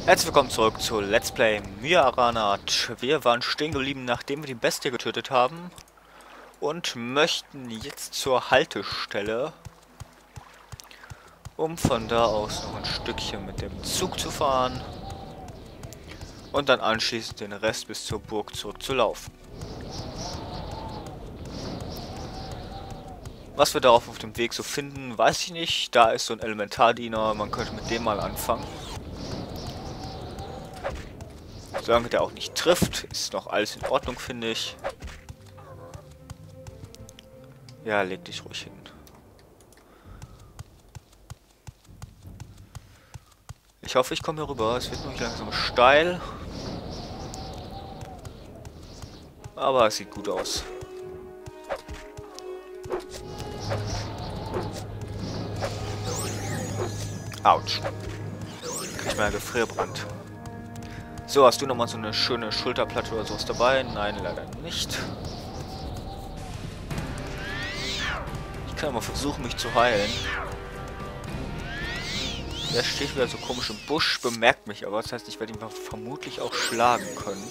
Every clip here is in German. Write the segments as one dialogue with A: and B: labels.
A: Herzlich willkommen zurück zu Let's Play Mir Aranat. Wir waren stehen geblieben, nachdem wir die Bestie getötet haben. Und möchten jetzt zur Haltestelle, um von da aus noch ein Stückchen mit dem Zug zu fahren. Und dann anschließend den Rest bis zur Burg zurückzulaufen. Was wir darauf auf dem Weg so finden, weiß ich nicht. Da ist so ein Elementardiener, man könnte mit dem mal anfangen. Solange der auch nicht trifft, ist noch alles in Ordnung, finde ich. Ja, leg dich ruhig hin. Ich hoffe, ich komme hier rüber. Es wird nämlich langsam steil. Aber es sieht gut aus. Autsch. Krieg ich mal Gefrierbrand. So, hast du nochmal so eine schöne Schulterplatte oder sowas dabei? Nein, leider nicht. Ich kann mal versuchen, mich zu heilen. Der steht wieder so komisch im Busch, bemerkt mich aber. Das heißt, ich werde ihn vermutlich auch schlagen können.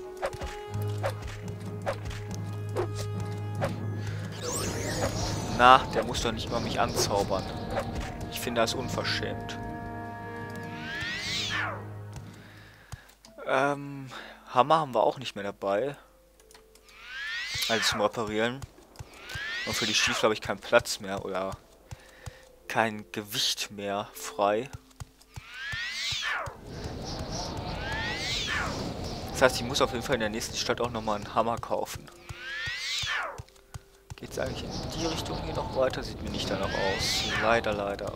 A: Na, der muss doch nicht immer mich anzaubern. Ich finde das unverschämt. Hammer haben wir auch nicht mehr dabei. Also zum Reparieren. Und für die Stiefel habe ich keinen Platz mehr oder kein Gewicht mehr frei. Das heißt, ich muss auf jeden Fall in der nächsten Stadt auch nochmal einen Hammer kaufen. Geht es eigentlich in die Richtung hier noch weiter? Sieht mir nicht danach aus. Leider, leider.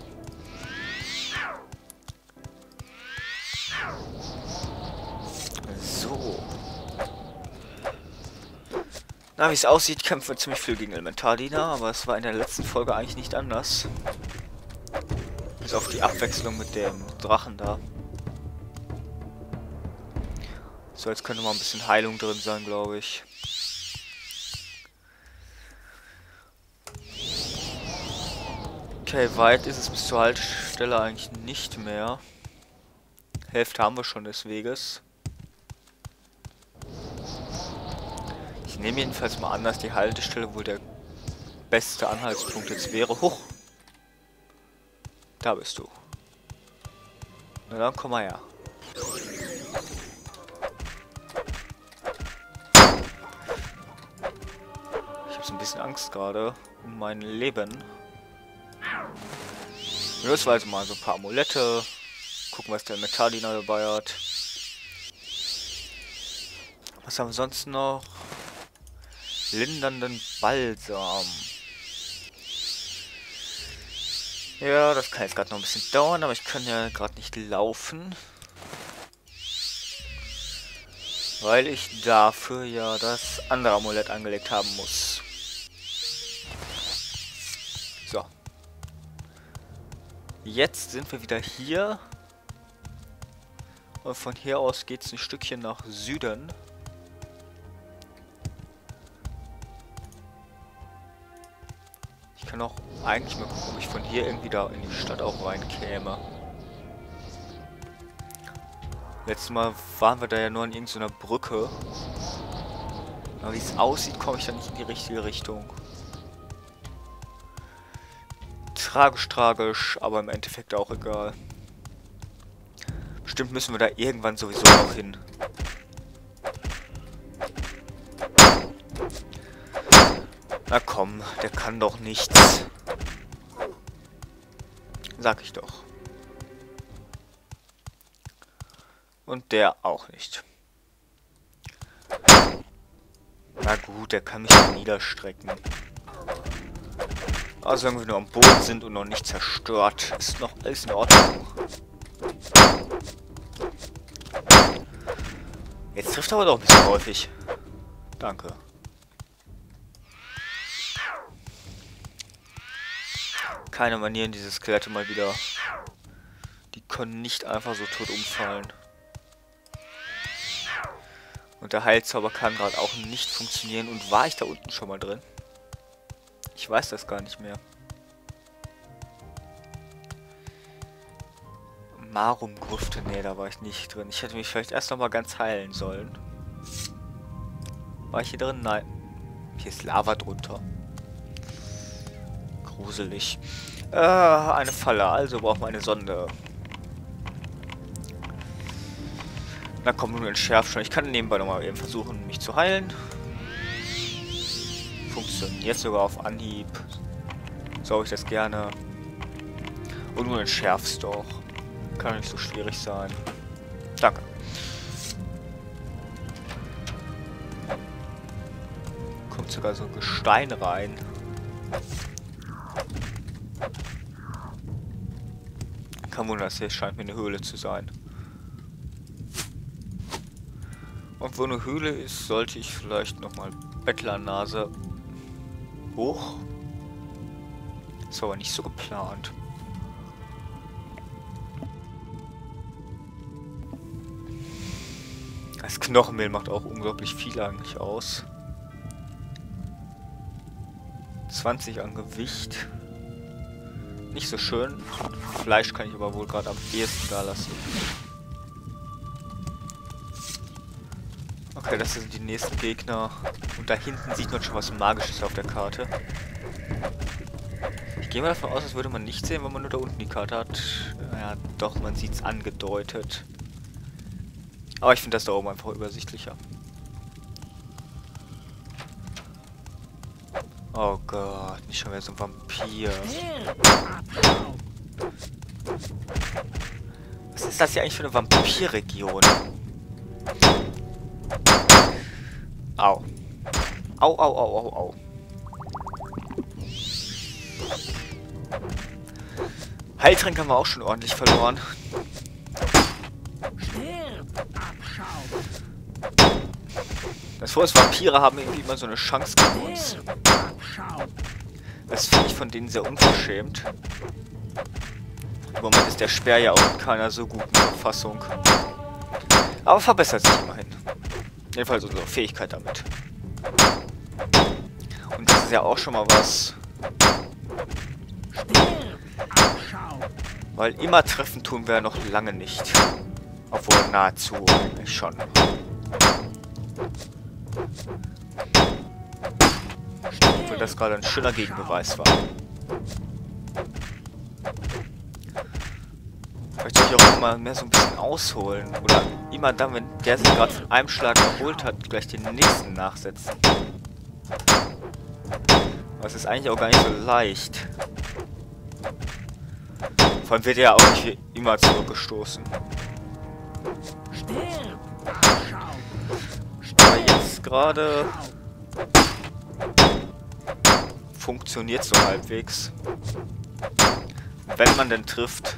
A: So. Na, wie es aussieht, kämpfen wir ziemlich viel gegen Elementardiener, aber es war in der letzten Folge eigentlich nicht anders. Bis auf die Abwechslung mit dem Drachen da. So, jetzt könnte mal ein bisschen Heilung drin sein, glaube ich. Okay, weit ist es bis zur Haltestelle eigentlich nicht mehr. Hälfte haben wir schon des Weges. Ich nehme jedenfalls mal an, dass die Haltestelle wohl der beste Anhaltspunkt jetzt wäre. Huch! Da bist du. Na dann komm mal her. Ich habe so ein bisschen Angst gerade um mein Leben. Benutzen wir also mal so ein paar Amulette. Gucken, was der Metalliner dabei hat. Was haben wir sonst noch? Lindernden Balsam. Ja, das kann jetzt gerade noch ein bisschen dauern, aber ich kann ja gerade nicht laufen. Weil ich dafür ja das andere Amulett angelegt haben muss. So. Jetzt sind wir wieder hier. Und von hier aus geht es ein Stückchen nach Süden. Ich kann auch eigentlich mal gucken, ob ich von hier irgendwie da in die Stadt auch reinkäme. Letztes Mal waren wir da ja nur an irgendeiner Brücke. Aber wie es aussieht, komme ich da nicht in die richtige Richtung. Tragisch, tragisch, aber im Endeffekt auch egal. Bestimmt müssen wir da irgendwann sowieso noch hin. Na komm, der kann doch nichts. Sag ich doch. Und der auch nicht. Na gut, der kann mich niederstrecken. Also wenn wir nur am Boden sind und noch nicht zerstört, ist noch alles in Ordnung. Jetzt trifft er aber doch ein bisschen häufig. Danke. Keine Manieren, diese Skelette mal wieder. Die können nicht einfach so tot umfallen. Und der Heilzauber kann gerade auch nicht funktionieren. Und war ich da unten schon mal drin? Ich weiß das gar nicht mehr. Marum-Grüfte, nee, da war ich nicht drin. Ich hätte mich vielleicht erst noch mal ganz heilen sollen. War ich hier drin? Nein. Hier ist Lava drunter. Gruselig. Eine Falle, also brauchen wir eine Sonde. Na komm, nur entschärft schon. Ich kann nebenbei nochmal eben versuchen, mich zu heilen. Funktioniert sogar auf Anhieb. So habe ich das gerne. Und nur entschärfst doch. Kann nicht so schwierig sein. Danke. Kommt sogar so Gestein rein. Kein Wunder, das hier scheint mir eine Höhle zu sein. Und wo eine Höhle ist, sollte ich vielleicht nochmal Bettlernase hoch. Das war aber nicht so geplant. Das Knochenmehl macht auch unglaublich viel eigentlich aus. 20 an Gewicht. Nicht so schön. Fleisch kann ich aber wohl gerade am ehesten da lassen. Okay, das sind die nächsten Gegner. Und da hinten sieht man schon was Magisches auf der Karte. Ich gehe mal davon aus, das würde man nicht sehen, wenn man nur da unten die Karte hat. Ja, doch, man sieht es angedeutet. Aber ich finde das da oben einfach übersichtlicher. Oh Gott, nicht schon wieder so ein Vampir. Was ist das hier eigentlich für eine Vampirregion? Au. Au, au, au, au, au. Heiltränke haben wir auch schon ordentlich verloren. Das Vor ist, Vampire haben irgendwie immer so eine Chance gegen uns. Das finde ich von denen sehr unverschämt. Im Moment ist der Speer ja auch in keiner so guten Verfassung. Aber verbessert sich immerhin. Jedenfalls unsere Fähigkeit damit. Und das ist ja auch schon mal was. Weil immer treffen tun wir noch lange nicht. Obwohl nahezu eigentlich schon. Obwohl das gerade ein schöner Gegenbeweis war. Vielleicht soll ich auch immer mehr so ein bisschen ausholen. Oder immer dann, wenn der sich gerade von einem Schlag erholt hat, gleich den nächsten nachsetzen. Aber es ist eigentlich auch gar nicht so leicht. Vor allem wird er ja auch nicht wie immer zurückgestoßen. Aber jetzt gerade funktioniert so halbwegs. Wenn man denn trifft.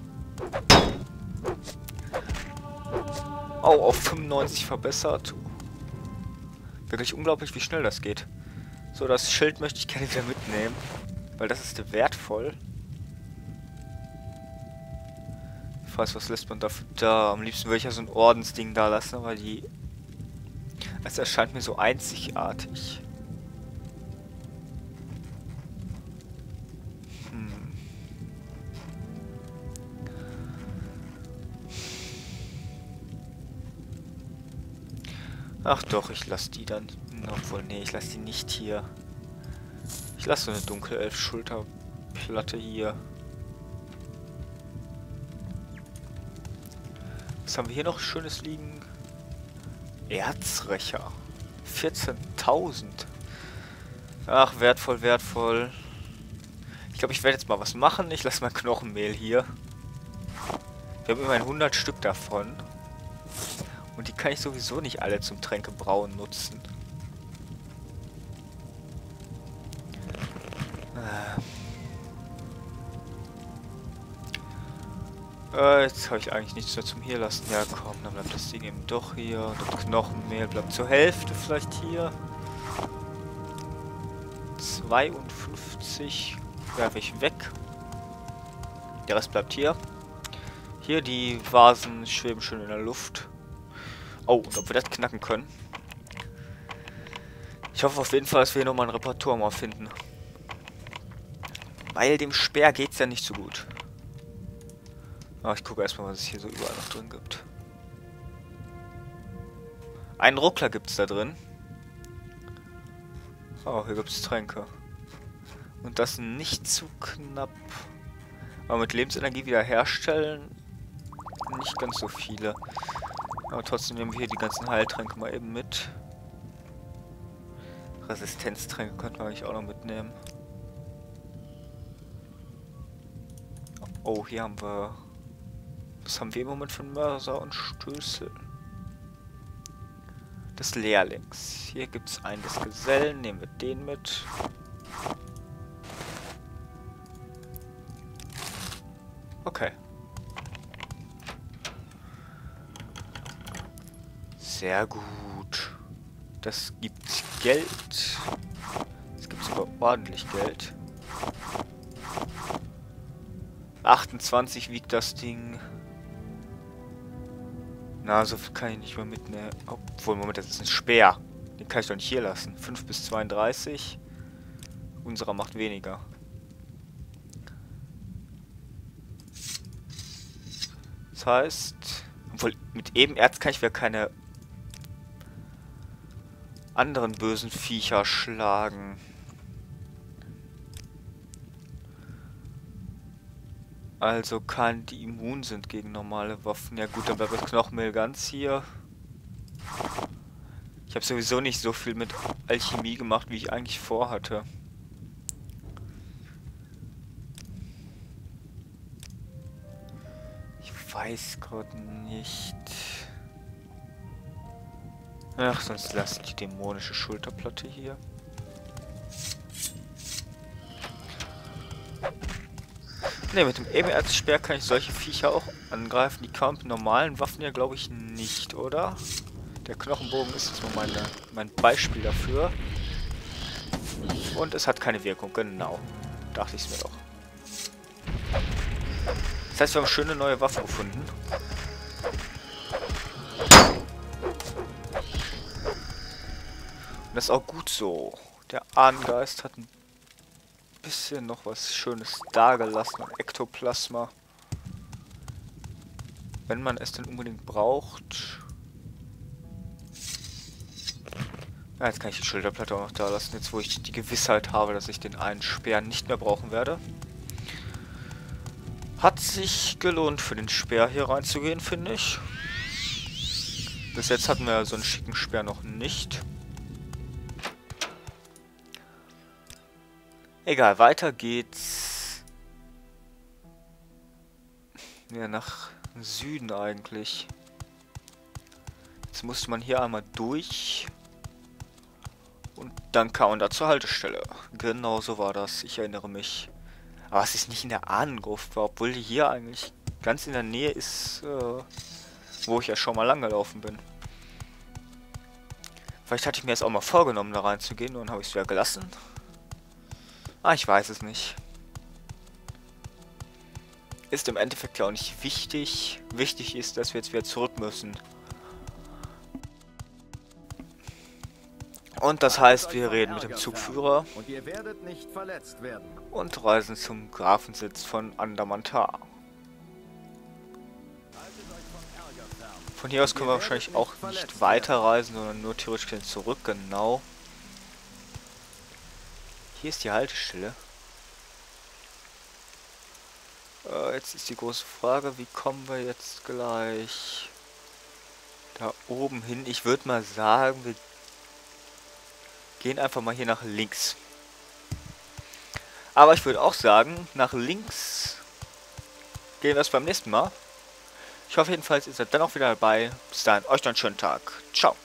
A: Oh, auf 95 verbessert. Wirklich unglaublich, wie schnell das geht. So, das Schild möchte ich gerne wieder mitnehmen. Weil das ist wertvoll. Ich weiß, was lässt man dafür da? Am liebsten würde ich ja so ein Ordensding da lassen, aber die... Es erscheint mir so einzigartig. Ach doch, ich lasse die dann... Obwohl, nee, ich lasse die nicht hier. Ich lasse so eine dunkle Elf-Schulterplatte hier. Was haben wir hier noch Schönes liegen? Erzrecher. 14.000. Ach, wertvoll, wertvoll. Ich glaube, ich werde jetzt mal was machen. Ich lasse mal Knochenmehl hier. Wir haben immerhin 100 Stück davon. Und die kann ich sowieso nicht alle zum Tränkebrauen nutzen. Jetzt habe ich eigentlich nichts mehr zum hier lassen. Ja komm, dann bleibt das Ding eben doch hier. Und das Knochenmehl bleibt zur Hälfte vielleicht hier. 52 werfe ich weg. Der Rest bleibt hier. Hier, die Vasen schweben schön in der Luft. Oh, und ob wir das knacken können. Ich hoffe auf jeden Fall, dass wir hier nochmal ein Reparatur mal finden. Weil dem Speer geht's ja nicht so gut. Aber ich gucke erstmal, was es hier so überall noch drin gibt. Einen Ruckler gibt es da drin. Oh, hier gibt es Tränke. Und das nicht zu knapp. Aber mit Lebensenergie wiederherstellen nicht ganz so viele. Aber trotzdem nehmen wir hier die ganzen Heiltränke mal eben mit. Resistenztränke könnten wir eigentlich auch noch mitnehmen. Oh, hier haben wir... Was haben wir im Moment von Mörser und Stößel? Des Lehrlings. Hier gibt es einen des Gesellen. Nehmen wir den mit. Okay. Sehr gut. Das gibt Geld. Es gibt sogar ordentlich Geld. 28 wiegt das Ding. Na, so viel kann ich nicht mehr mitnehmen. Obwohl, Moment, das ist ein Speer. Den kann ich doch nicht hier lassen. 5 bis 32. Unserer macht weniger. Das heißt... Obwohl, mit Ebenerz kann ich wieder keine anderen bösen Viecher schlagen. Also kann die immun sind gegen normale Waffen. Ja gut, dann bleibt das Knochenmehl ganz hier. Ich habe sowieso nicht so viel mit Alchemie gemacht, wie ich eigentlich vorhatte. Ich weiß gerade nicht. Ach, sonst lasse ich die dämonische Schulterplatte hier. Ne, mit dem Ebenerzspeer kann ich solche Viecher auch angreifen. Die kann mit normalen Waffen ja, glaube ich, nicht, oder? Der Knochenbogen ist jetzt mal mein Beispiel dafür. Und es hat keine Wirkung, genau. Dachte ich es mir doch. Das heißt, wir haben schöne neue Waffen gefunden. Und das ist auch gut so. Der Ahnengeist hat ein bisschen noch was Schönes dagelassen an Ektoplasma. Wenn man es denn unbedingt braucht. Ja, jetzt kann ich die Schulterplatte auch noch da lassen, jetzt wo ich die Gewissheit habe, dass ich den einen Speer nicht mehr brauchen werde. Hat sich gelohnt für den Speer hier reinzugehen, finde ich. Bis jetzt hatten wir so einen schicken Speer noch nicht. Egal, weiter geht's. Ja, nach Süden eigentlich. Jetzt musste man hier einmal durch. Und dann kam man da zur Haltestelle. Genau so war das, ich erinnere mich. Aber es ist nicht in der Ahnengruft war, obwohl die hier eigentlich ganz in der Nähe ist, wo ich ja schon mal lang gelaufen bin. Vielleicht hatte ich mir jetzt auch mal vorgenommen, da reinzugehen, und dann habe ich es wieder gelassen. Ah, ich weiß es nicht. Ist im Endeffekt ja auch nicht wichtig. Wichtig ist, dass wir jetzt wieder zurück müssen. Und das heißt, wir reden mit dem Zugführer
B: und ihr werdet nicht verletzt werden.
A: Und reisen zum Grafensitz von Andamanta. Von hier aus können wir wahrscheinlich auch nicht weiterreisen, sondern nur theoretisch zurück, genau. Hier ist die Haltestelle. Jetzt ist die große Frage, wie kommen wir jetzt gleich da oben hin? Ich würde mal sagen, wir gehen einfach mal hier nach links. Aber ich würde auch sagen, nach links gehen wir es beim nächsten Mal. Ich hoffe jedenfalls, ihr seid dann auch wieder dabei. Bis dahin, euch noch einen schönen Tag. Ciao.